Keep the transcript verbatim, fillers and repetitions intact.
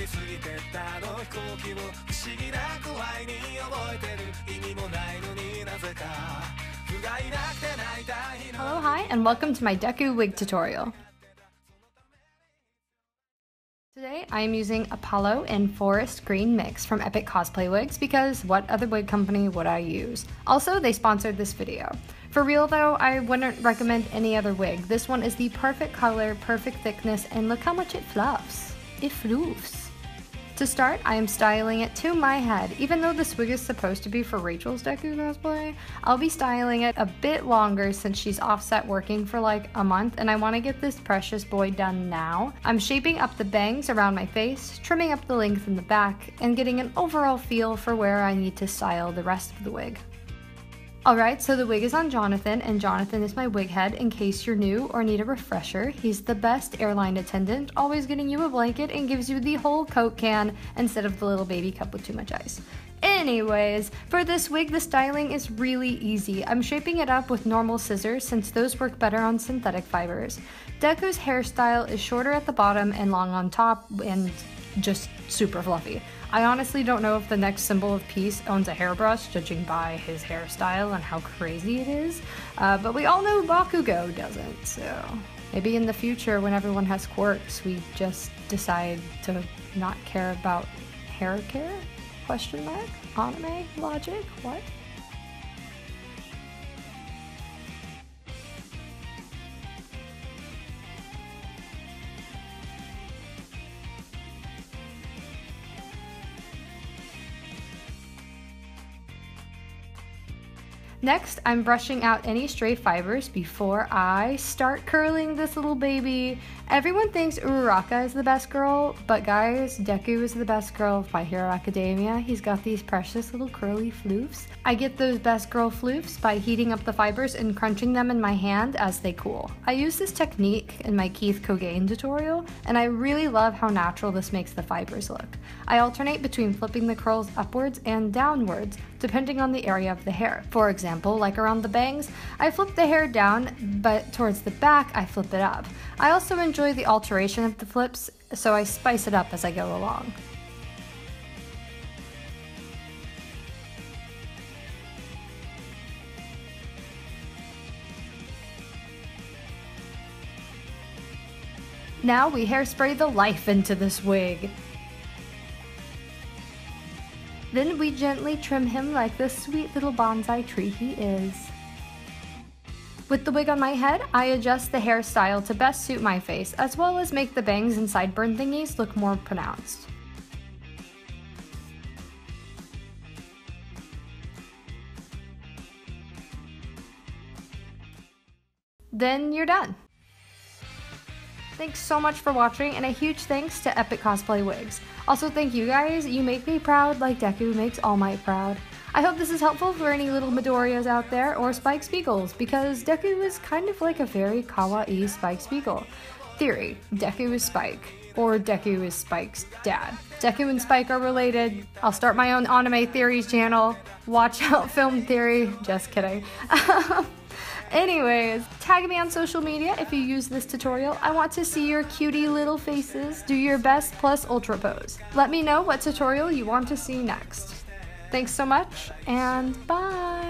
り過ぎてったあの飛行機を不思議な怖いに覚えてる意味もないのになぜか不甲斐なくて泣いた日の Hello, hi, and welcome to my Deku wig tutorial. Today I am using Apollo and Forest Green Mix from Epic Cosplay Wigs because what other wig company would I use? Also, they sponsored this video. For real though, I wouldn't recommend any other wig. This one is the perfect color, perfect thickness, and look how much it fluffs. It floofs. To start, I am styling it to my head. Even though this wig is supposed to be for Rachel's Deku cosplay, I'll be styling it a bit longer since she's offset working for like a month and I want to get this precious boy done now. I'm shaping up the bangs around my face, trimming up the length in the back, and getting an overall feel for where I need to style the rest of the wig. Alright, so the wig is on Jonathan, and Jonathan is my wig head in case you're new or need a refresher. He's the best airline attendant, always getting you a blanket and gives you the whole Coke can instead of the little baby cup with too much ice. Anyways, for this wig the styling is really easy. I'm shaping it up with normal scissors since those work better on synthetic fibers. Deku's hairstyle is shorter at the bottom and long on top and just super fluffy. I honestly don't know if the next symbol of peace owns a hairbrush, judging by his hairstyle and how crazy it is, uh, but we all know Bakugo doesn't, so maybe in the future when everyone has quirks we just decide to not care about hair care? Question mark? Anime? Logic? What? Next, I'm brushing out any stray fibers before I start curling this little baby. Everyone thinks Uraraka is the best girl, but guys, Deku is the best girl of My Hero Academia. He's got these precious little curly floofs. I get those best girl floofs by heating up the fibers and crunching them in my hand as they cool. I use this technique in my Keith Cogain tutorial, and I really love how natural this makes the fibers look. I alternate between flipping the curls upwards and downwards, depending on the area of the hair. For example, like around the bangs, I flip the hair down, but towards the back, I flip it up. I also enjoy the alteration of the flips, so I spice it up as I go along. Now we hairspray the life into this wig. Then we gently trim him like the sweet little bonsai tree he is. With the wig on my head, I adjust the hairstyle to best suit my face, as well as make the bangs and sideburn thingies look more pronounced. Then you're done. Thanks so much for watching, and a huge thanks to Epic Cosplay Wigs. Also, thank you guys, you make me proud like Deku makes All Might proud. I hope this is helpful for any little Midoriyas out there, or Spike Spiegels, because Deku is kind of like a very kawaii Spike Spiegel. Theory: Deku is Spike, or Deku is Spike's dad. Deku and Spike are related. I'll start my own anime theories channel. Watch out, Film Theory. Just kidding. Anyways, tag me on social media if you use this tutorial. I want to see your cutie little faces do your best plus ultra pose. Let me know what tutorial you want to see next. Thanks so much, and bye!